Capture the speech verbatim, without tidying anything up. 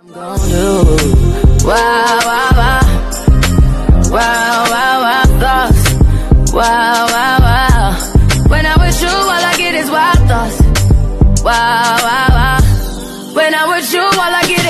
I'm gonna do wow, wow, wow, wow, wow, wow, thoughts, wow, wow, wow. When I'm with you, all I get is wild thoughts, wow, wow, wow. When I'm with you, all I get